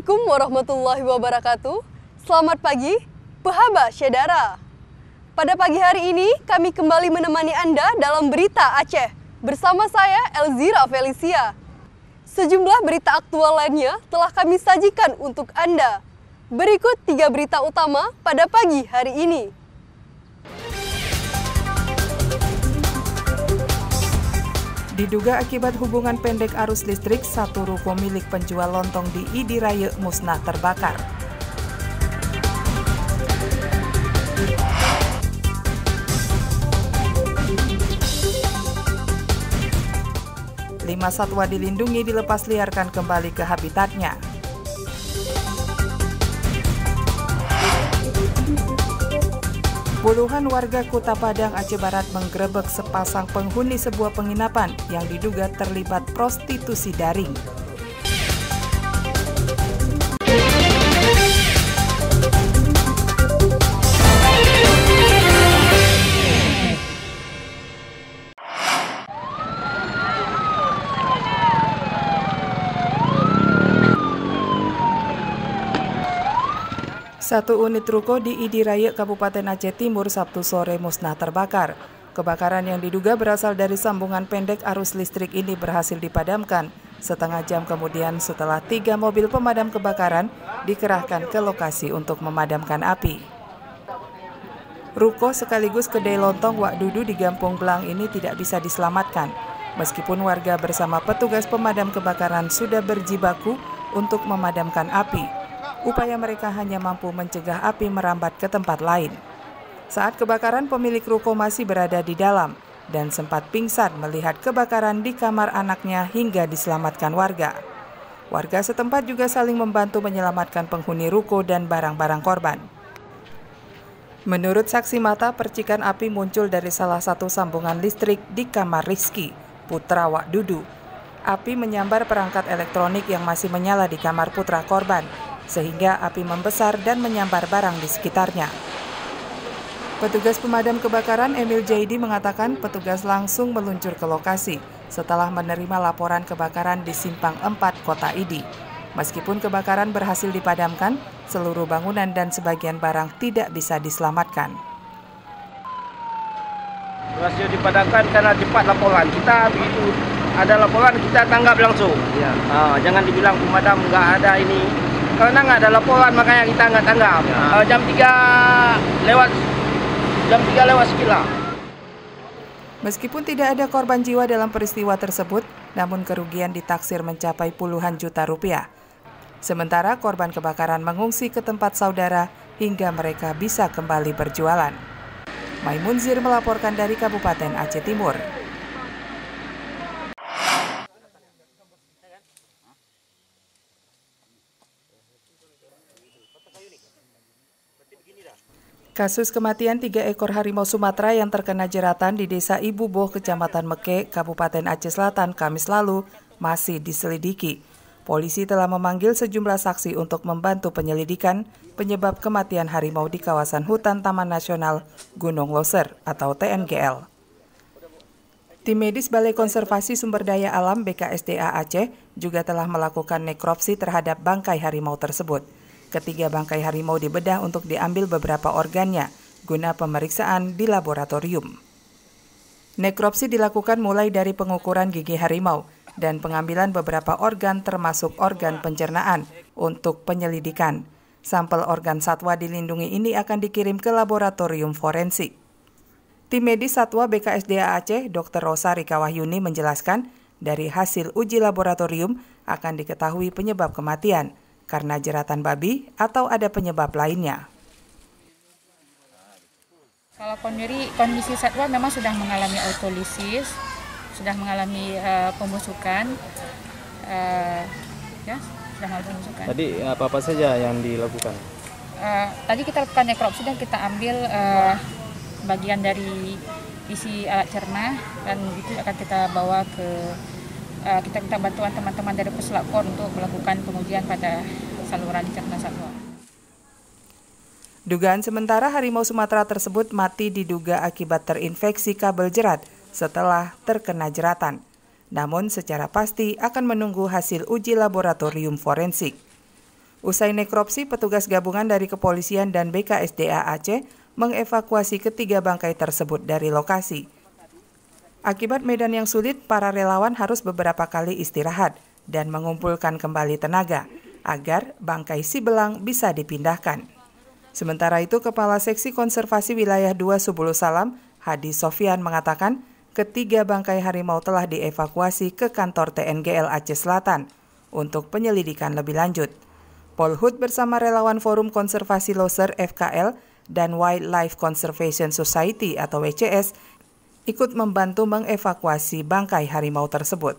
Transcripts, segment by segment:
Assalamualaikum warahmatullahi wabarakatuh. Selamat pagi, Bahaba Syedara. Pada pagi hari ini, kami kembali menemani Anda dalam Berita Aceh. Bersama saya, Elzira Felicia. Sejumlah berita aktual lainnya telah kami sajikan untuk Anda. Berikut 3 berita utama pada pagi hari ini. Diduga akibat hubungan pendek arus listrik, satu ruko milik penjual lontong di ID Raya musnah terbakar. Lima satwa dilindungi dilepas liarkan kembali ke habitatnya. Puluhan warga Kuta Padang, Aceh Barat menggerebek sepasang penghuni sebuah penginapan yang diduga terlibat prostitusi daring. Satu unit ruko di ID Raya Kabupaten Aceh Timur Sabtu sore musnah terbakar. Kebakaran yang diduga berasal dari sambungan pendek arus listrik ini berhasil dipadamkan setengah jam kemudian setelah 3 mobil pemadam kebakaran dikerahkan ke lokasi untuk memadamkan api. Ruko sekaligus kedai lontong Wak Dudu di Gampung Belang ini tidak bisa diselamatkan. Meskipun warga bersama petugas pemadam kebakaran sudah berjibaku untuk memadamkan api, upaya mereka hanya mampu mencegah api merambat ke tempat lain. Saat kebakaran, pemilik ruko masih berada di dalam dan sempat pingsan melihat kebakaran di kamar anaknya hingga diselamatkan warga. Warga setempat juga saling membantu menyelamatkan penghuni ruko dan barang-barang korban. Menurut saksi mata, percikan api muncul dari salah satu sambungan listrik di kamar Rizky, putra Wak Dudu. Api menyambar perangkat elektronik yang masih menyala di kamar putra korban, sehingga api membesar dan menyambar barang di sekitarnya. Petugas pemadam kebakaran Emil Jaidi mengatakan petugas langsung meluncur ke lokasi setelah menerima laporan kebakaran di Simpang 4 Kota ID. Meskipun kebakaran berhasil dipadamkan, seluruh bangunan dan sebagian barang tidak bisa diselamatkan. Berhasil dipadamkan karena cepat laporan. Kita begitu ada laporan kita tanggap langsung. Ya. Jangan dibilang pemadam nggak ada ini. Karena nggak ada laporan makanya kita nggak tanggap. Jam 3 lewat sekilas. Meskipun tidak ada korban jiwa dalam peristiwa tersebut, namun kerugian ditaksir mencapai puluhan juta rupiah. Sementara korban kebakaran mengungsi ke tempat saudara hingga mereka bisa kembali berjualan. Maimun Zir melaporkan dari Kabupaten Aceh Timur. Kasus kematian 3 ekor harimau Sumatera yang terkena jeratan di Desa Ibu Boh, Kecamatan Meke, Kabupaten Aceh Selatan, Kamis lalu masih diselidiki. Polisi telah memanggil sejumlah saksi untuk membantu penyelidikan penyebab kematian harimau di kawasan hutan Taman Nasional Gunung Loser atau TNGL. Tim medis Balai Konservasi Sumber Daya Alam BKSDA Aceh juga telah melakukan nekropsi terhadap bangkai harimau tersebut. Ketiga bangkai harimau dibedah untuk diambil beberapa organnya guna pemeriksaan di laboratorium. Nekropsi dilakukan mulai dari pengukuran gigi harimau dan pengambilan beberapa organ termasuk organ pencernaan untuk penyelidikan. Sampel organ satwa dilindungi ini akan dikirim ke laboratorium forensik. Tim medis satwa BKSDA Aceh, Dr. Rosa Rika Wahyuni menjelaskan, dari hasil uji laboratorium akan diketahui penyebab kematian karena jeratan babi atau ada penyebab lainnya. Kalau kondisi satwa memang sudah mengalami autolisis, sudah mengalami pembusukan, sudah mengalami pembusukan. Tadi apa saja yang dilakukan? Tadi kita lakukan nekropsi dan kita ambil bagian dari isi alat cerna dan itu akan kita bawa ke kita minta bantuan teman-teman dari Puslapor untuk melakukan pengujian pada saluran cerna satwa. Dugaan sementara harimau Sumatera tersebut mati diduga akibat terinfeksi kabel jerat setelah terkena jeratan. Namun secara pasti akan menunggu hasil uji laboratorium forensik. Usai nekropsi, petugas gabungan dari kepolisian dan BKSDA Aceh mengevakuasi ketiga bangkai tersebut dari lokasi. Akibat medan yang sulit, para relawan harus beberapa kali istirahat dan mengumpulkan kembali tenaga agar bangkai si belang bisa dipindahkan. Sementara itu, Kepala Seksi Konservasi Wilayah 2 Subulu Salam, Hadi Sofyan mengatakan ketiga bangkai harimau telah dievakuasi ke kantor TNGL Aceh Selatan untuk penyelidikan lebih lanjut. Polhut bersama relawan Forum Konservasi Loser FKL dan Wildlife Conservation Society atau WCS ikut membantu mengevakuasi bangkai harimau tersebut.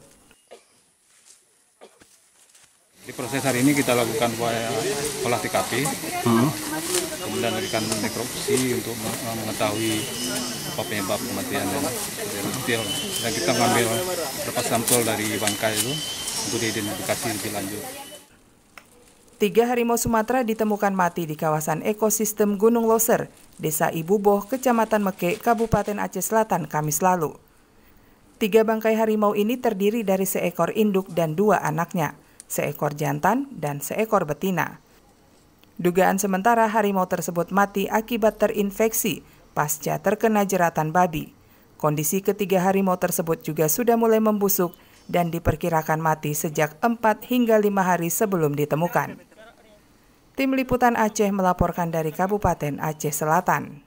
Di proses hari ini kita lakukan olah TKP, kemudian melakukan nekropsi untuk mengetahui apa penyebab kematian dan detail. Dan kita mengambil beberapa sampel dari bangkai itu untuk diidentifikasi lebih lanjut. 3 harimau Sumatera ditemukan mati di kawasan ekosistem Gunung Loser, Desa Ibu Boh, Kecamatan Mekek, Kabupaten Aceh Selatan, Kamis lalu. 3 bangkai harimau ini terdiri dari seekor induk dan 2 anaknya, seekor jantan dan seekor betina. Dugaan sementara harimau tersebut mati akibat terinfeksi pasca terkena jeratan babi. Kondisi ketiga harimau tersebut juga sudah mulai membusuk dan diperkirakan mati sejak 4 hingga 5 hari sebelum ditemukan. Tim Liputan Aceh melaporkan dari Kabupaten Aceh Selatan.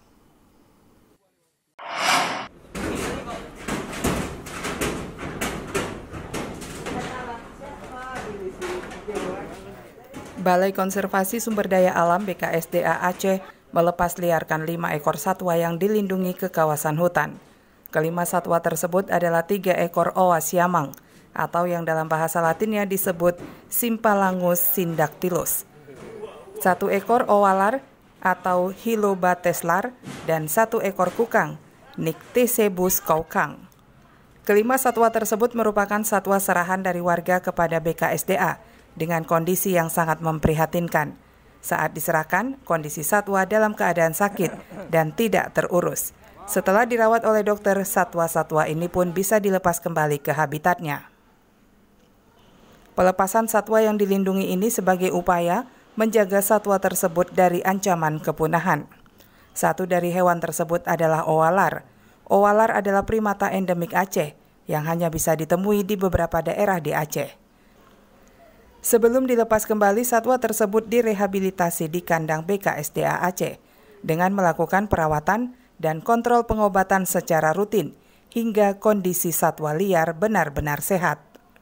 Balai Konservasi Sumber Daya Alam BKSDA Aceh melepas liarkan 5 ekor satwa yang dilindungi ke kawasan hutan. Kelima satwa tersebut adalah 3 ekor owa siamang, atau yang dalam bahasa Latinnya disebut Symphalangus syndactylus, 1 ekor owalar atau Hylobateslar, dan 1 ekor kukang, Nycticebus kaukang. Kelima satwa tersebut merupakan satwa serahan dari warga kepada BKSDA dengan kondisi yang sangat memprihatinkan. Saat diserahkan, kondisi satwa dalam keadaan sakit dan tidak terurus. Setelah dirawat oleh dokter, satwa-satwa ini pun bisa dilepas kembali ke habitatnya. Pelepasan satwa yang dilindungi ini sebagai upaya menjaga satwa tersebut dari ancaman kepunahan. Satu dari hewan tersebut adalah owalar. Owalar adalah primata endemik Aceh yang hanya bisa ditemui di beberapa daerah di Aceh. Sebelum dilepas kembali, satwa tersebut direhabilitasi di kandang BKSDA Aceh dengan melakukan perawatan dan kontrol pengobatan secara rutin hingga kondisi satwa liar benar-benar sehat.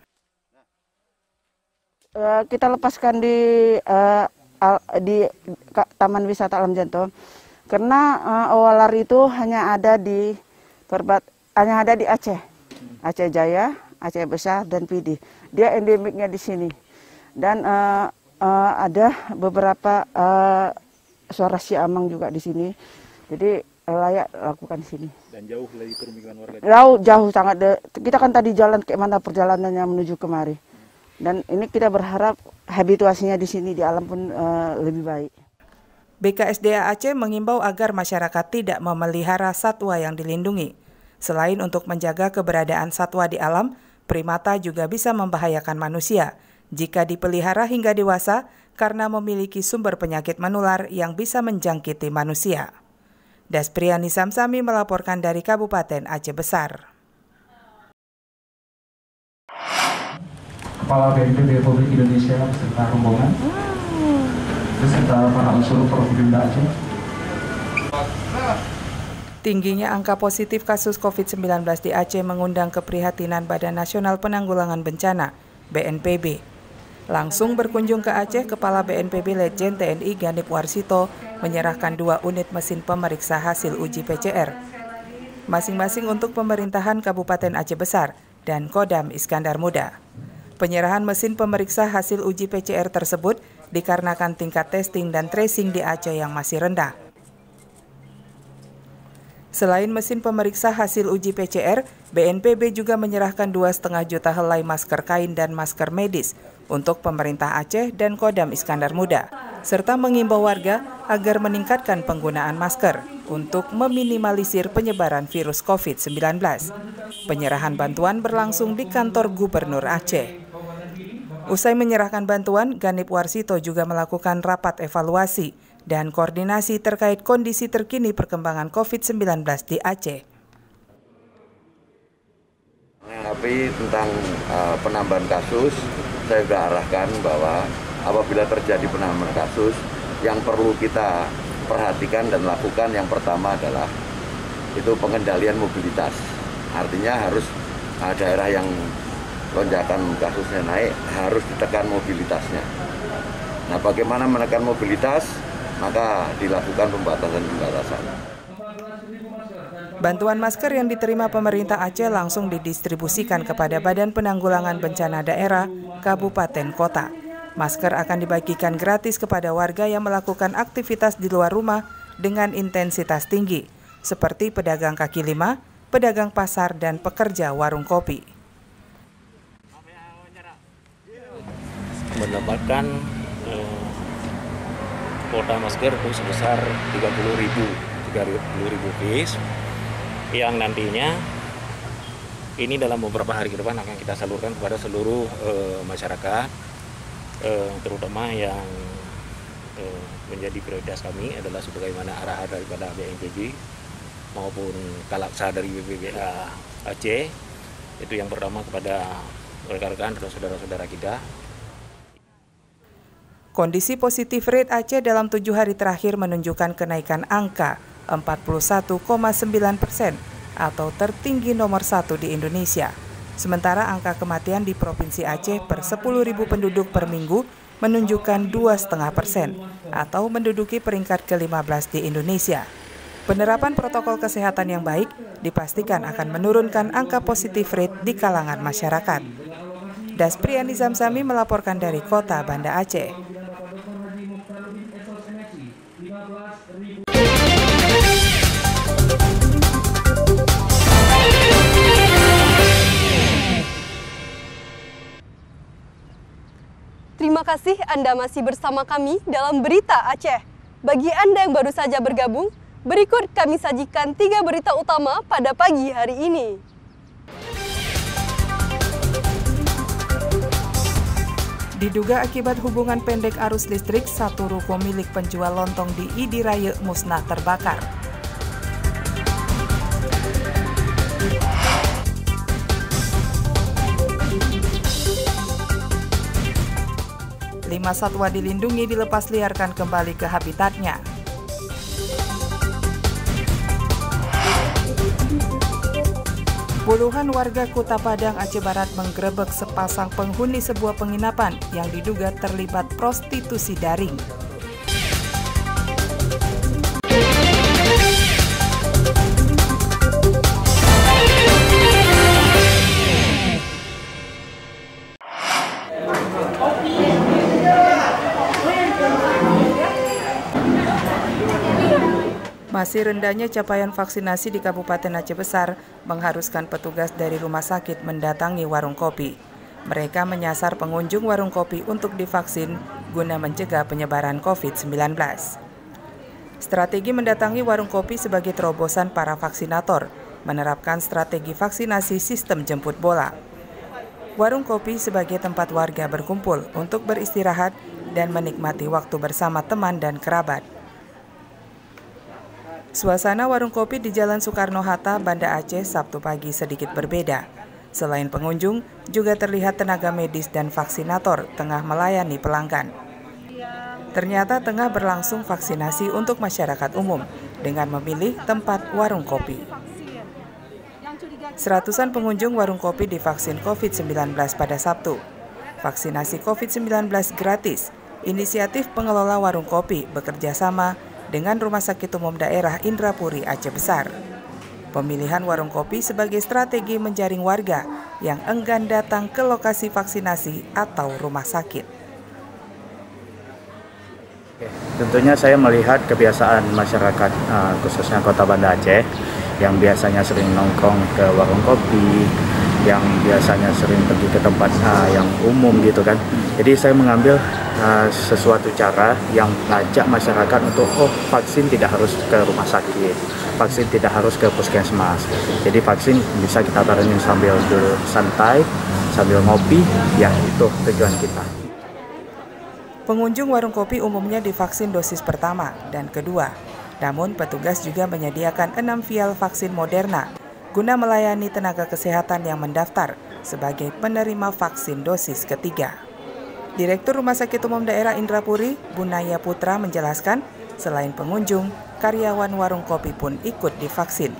Kita lepaskan di Taman Wisata Alam Janto karena owalar itu hanya ada di Aceh, Aceh Jaya, Aceh Besar dan Pidi. Dia endemiknya di sini. Dan ada beberapa suara siamang juga di sini. Jadi layak lakukan di sini. Dan jauh dari permukiman warga? Jauh sangat. Kita kan tadi jalan kayak mana perjalanannya menuju kemari. Dan ini kita berharap habituasinya di sini di alam pun lebih baik. BKSDA Aceh mengimbau agar masyarakat tidak memelihara satwa yang dilindungi. Selain untuk menjaga keberadaan satwa di alam, primata juga bisa membahayakan manusia jika dipelihara hingga dewasa karena memiliki sumber penyakit menular yang bisa menjangkiti manusia. Daspriani Samsami melaporkan dari Kabupaten Aceh Besar. Kepala BNPB Republik Indonesia beserta rombongan, beserta para unsur Provinsi Aceh. Tingginya angka positif kasus COVID-19 di Aceh mengundang keprihatinan Badan Nasional Penanggulangan Bencana (BNPB). Langsung berkunjung ke Aceh, Kepala BNPB Letjen TNI Ganip Warsito menyerahkan 2 unit mesin pemeriksa hasil uji PCR, masing-masing untuk pemerintahan Kabupaten Aceh Besar dan Kodam Iskandar Muda. Penyerahan mesin pemeriksa hasil uji PCR tersebut dikarenakan tingkat testing dan tracing di Aceh yang masih rendah. Selain mesin pemeriksa hasil uji PCR, BNPB juga menyerahkan 2,5 juta helai masker kain dan masker medis untuk pemerintah Aceh dan Kodam Iskandar Muda, serta mengimbau warga agar meningkatkan penggunaan masker untuk meminimalisir penyebaran virus COVID-19. Penyerahan bantuan berlangsung di kantor Gubernur Aceh. Usai menyerahkan bantuan, Ganip Warsito juga melakukan rapat evaluasi dan koordinasi terkait kondisi terkini perkembangan COVID-19 di Aceh. Menanggapi tentang penambahan kasus, saya sudah arahkan bahwa apabila terjadi penambahan kasus, yang perlu kita perhatikan dan lakukan yang pertama adalah itu pengendalian mobilitas. Artinya harus daerah yang lonjakan kasusnya naik, harus ditekan mobilitasnya. Nah, bagaimana menekan mobilitas? Maka dilakukan pembatasan. Bantuan masker yang diterima pemerintah Aceh langsung didistribusikan kepada Badan Penanggulangan Bencana Daerah, Kabupaten, Kota. Masker akan dibagikan gratis kepada warga yang melakukan aktivitas di luar rumah dengan intensitas tinggi, seperti pedagang kaki lima, pedagang pasar, dan pekerja warung kopi. Mendapatkan kuota masker itu sebesar 30.000 piece yang nantinya ini dalam beberapa hari ke depan akan kita salurkan kepada seluruh masyarakat, terutama yang menjadi prioritas kami adalah sebagaimana arahan daripada BNPB maupun Kalaksa dari BPBA Aceh. Itu yang pertama kepada rekan-rekan dan saudara-saudara kita. Kondisi positif rate Aceh dalam 7 hari terakhir menunjukkan kenaikan angka 41,9% atau tertinggi nomor 1 di Indonesia. Sementara angka kematian di Provinsi Aceh per 10.000 penduduk per minggu menunjukkan 2,5% atau menduduki peringkat ke-15 di Indonesia. Penerapan protokol kesehatan yang baik dipastikan akan menurunkan angka positif rate di kalangan masyarakat. Daspriani Zamzami melaporkan dari Kota Banda Aceh. Terima kasih Anda masih bersama kami dalam Berita Aceh. Bagi Anda yang baru saja bergabung, berikut kami sajikan 3 berita utama pada pagi hari ini. Diduga akibat hubungan pendek arus listrik, satu ruko milik penjual lontong di Idi Raya musnah terbakar. Lima satwa dilindungi dilepas liarkan kembali ke habitatnya. Puluhan warga Kuta Padang, Aceh Barat menggerebek sepasang penghuni sebuah penginapan yang diduga terlibat prostitusi daring. Masih rendahnya capaian vaksinasi di Kabupaten Aceh Besar mengharuskan petugas dari rumah sakit mendatangi warung kopi. Mereka menyasar pengunjung warung kopi untuk divaksin guna mencegah penyebaran COVID-19. Strategi mendatangi warung kopi sebagai terobosan para vaksinator, menerapkan strategi vaksinasi sistem jemput bola. Warung kopi sebagai tempat warga berkumpul untuk beristirahat dan menikmati waktu bersama teman dan kerabat. Suasana warung kopi di Jalan Soekarno-Hatta, Banda Aceh, Sabtu pagi sedikit berbeda. Selain pengunjung, juga terlihat tenaga medis dan vaksinator tengah melayani pelanggan. Ternyata tengah berlangsung vaksinasi untuk masyarakat umum dengan memilih tempat warung kopi. Seratusan pengunjung warung kopi divaksin COVID-19 pada Sabtu. Vaksinasi COVID-19 gratis, inisiatif pengelola warung kopi bekerja sama dengan Rumah Sakit Umum Daerah Indrapuri Aceh Besar. Pemilihan warung kopi sebagai strategi menjaring warga yang enggan datang ke lokasi vaksinasi atau rumah sakit. Tentunya saya melihat kebiasaan masyarakat khususnya Kota Banda Aceh yang biasanya sering nongkrong ke warung kopi, yang biasanya sering pergi ke tempat yang umum gitu kan. Jadi saya mengambil sesuatu cara yang mengajak masyarakat untuk vaksin tidak harus ke rumah sakit, vaksin tidak harus ke puskesmas. Jadi vaksin bisa kita taranin sambil santai, sambil ngopi, ya itu tujuan kita. Pengunjung warung kopi umumnya divaksin dosis pertama dan kedua. Namun petugas juga menyediakan 6 vial vaksin Moderna guna melayani tenaga kesehatan yang mendaftar sebagai penerima vaksin dosis ketiga. Direktur Rumah Sakit Umum Daerah Indrapuri, Bunaya Putra menjelaskan, selain pengunjung, karyawan warung kopi pun ikut divaksin.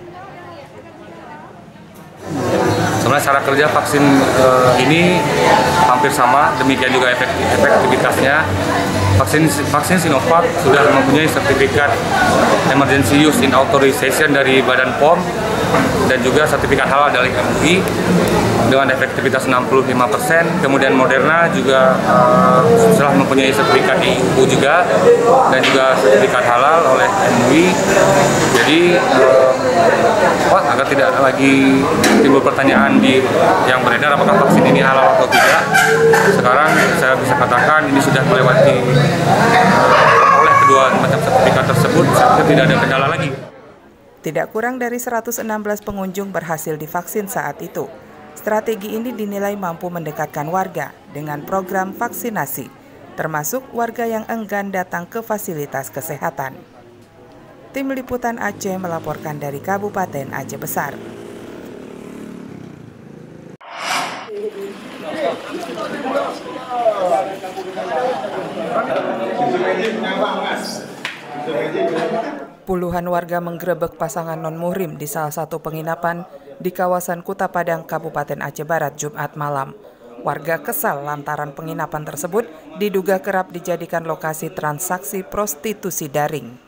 Sebenarnya cara kerja vaksin ini hampir sama, demikian juga efektivitasnya. Vaksin Sinovac sudah mempunyai sertifikat Emergency Use in Authorization dari Badan POM dan juga sertifikat halal dari MUI dengan efektivitas 65%. Kemudian Moderna juga setelah mempunyai sertifikat EU juga dan juga sertifikat halal oleh MUI. Jadi agar tidak lagi timbul pertanyaan yang beredar apakah vaksin ini halal atau tidak, sekarang saya bisa katakan ini sudah melewati oleh kedua macam sertifikat tersebut, saya tidak ada kendala lagi. Tidak kurang dari 116 pengunjung berhasil divaksin saat itu. Strategi ini dinilai mampu mendekatkan warga dengan program vaksinasi, termasuk warga yang enggan datang ke fasilitas kesehatan. Tim Liputan Aceh melaporkan dari Kabupaten Aceh Besar. Puluhan warga menggerebek pasangan non-muhrim di salah satu penginapan di kawasan Kuta Padang, Kabupaten Aceh Barat, Jumat malam. Warga kesal lantaran penginapan tersebut diduga kerap dijadikan lokasi transaksi prostitusi daring.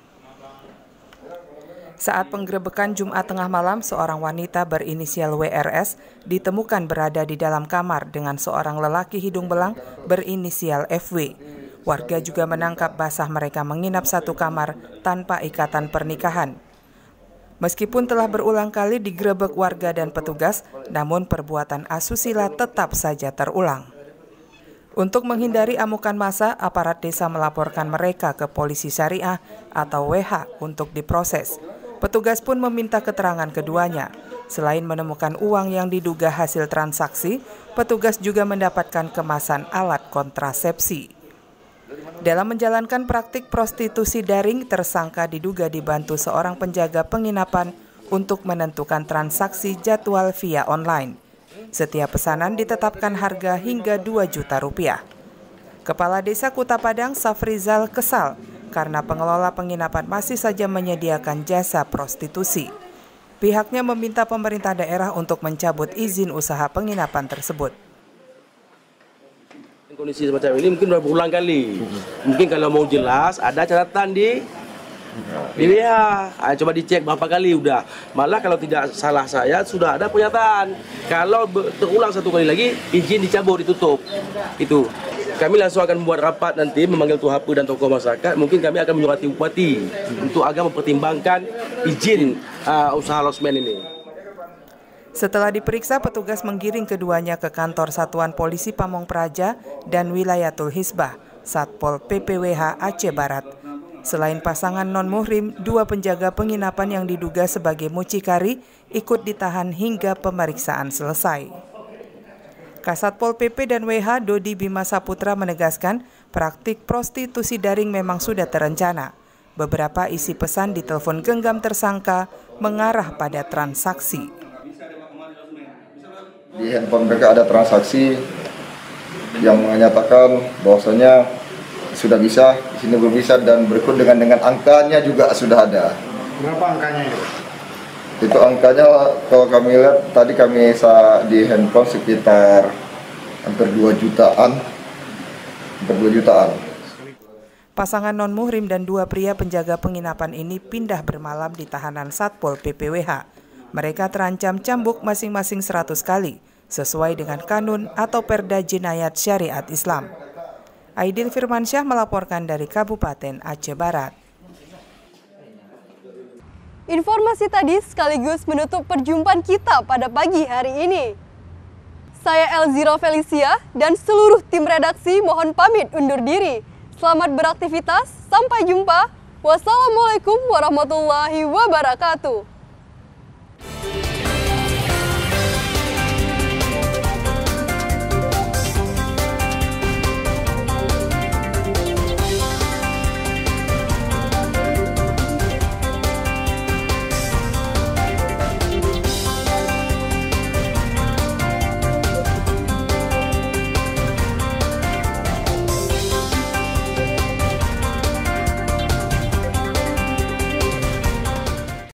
Saat penggerebekan Jumat tengah malam, seorang wanita berinisial WRS ditemukan berada di dalam kamar dengan seorang lelaki hidung belang berinisial FW. Warga juga menangkap basah mereka menginap satu kamar tanpa ikatan pernikahan. Meskipun telah berulang kali digerebek warga dan petugas, namun perbuatan asusila tetap saja terulang. Untuk menghindari amukan massa, aparat desa melaporkan mereka ke polisi syariah atau WH untuk diproses. Petugas pun meminta keterangan keduanya. Selain menemukan uang yang diduga hasil transaksi, petugas juga mendapatkan kemasan alat kontrasepsi. Dalam menjalankan praktik prostitusi daring, tersangka diduga dibantu seorang penjaga penginapan untuk menentukan transaksi jadwal via online. Setiap pesanan ditetapkan harga hingga 2 juta rupiah. Kepala Desa Kuta Padang, Safrizal, kesal karena pengelola penginapan masih saja menyediakan jasa prostitusi. Pihaknya meminta pemerintah daerah untuk mencabut izin usaha penginapan tersebut. Kondisi semacam ini mungkin sudah berulang kali. Mungkin kalau mau jelas ada catatan di WH. Coba dicek berapa kali udah. Malah kalau tidak salah saya sudah ada pernyataan. Kalau terulang satu kali lagi izin dicabut, ditutup. Itu. Kami langsung akan membuat rapat nanti memanggil Tuhapu dan tokoh masyarakat. Mungkin kami akan menyurati bupati untuk agar mempertimbangkan izin usaha losmen ini. Setelah diperiksa, petugas menggiring keduanya ke kantor Satuan Polisi Pamong Praja dan Wilayatul Hisbah, Satpol PPWH Aceh Barat. Selain pasangan non-muhrim, 2 penjaga penginapan yang diduga sebagai mucikari ikut ditahan hingga pemeriksaan selesai. Kasatpol PP dan WH Dodi Bima Saputra menegaskan praktik prostitusi daring memang sudah terencana. Beberapa isi pesan di telepon genggam tersangka mengarah pada transaksi. Di handphone mereka ada transaksi yang menyatakan bahwasanya sudah bisa, di sini belum bisa, dan berikut dengan angkanya juga sudah ada. Berapa angkanya itu? Itu angkanya kalau kami lihat tadi kami di handphone sekitar hampir 2 jutaan. Pasangan non-muhrim dan 2 pria penjaga penginapan ini pindah bermalam di tahanan Satpol PPWH. Mereka terancam cambuk masing-masing 100 kali, sesuai dengan kanun atau Perda Jinayat Syariat Islam. Aidil Firmansyah melaporkan dari Kabupaten Aceh Barat. Informasi tadi sekaligus menutup perjumpaan kita pada pagi hari ini. Saya Elzira Felicia dan seluruh tim redaksi mohon pamit undur diri. Selamat beraktivitas, sampai jumpa. Wassalamualaikum warahmatullahi wabarakatuh.